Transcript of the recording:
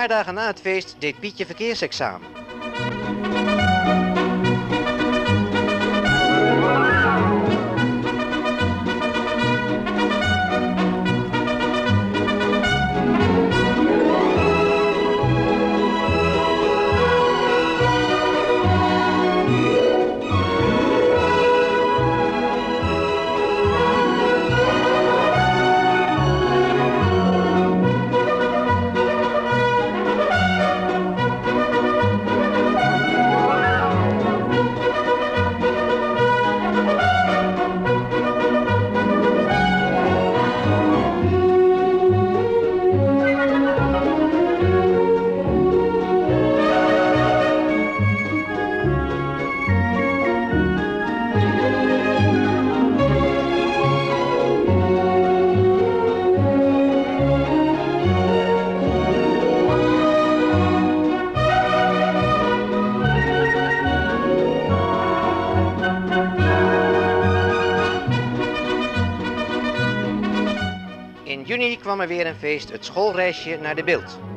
paar dagen na het feest deed Pietje verkeersexamen. In juni kwam er weer een feest, het schoolreisje naar de Bilt.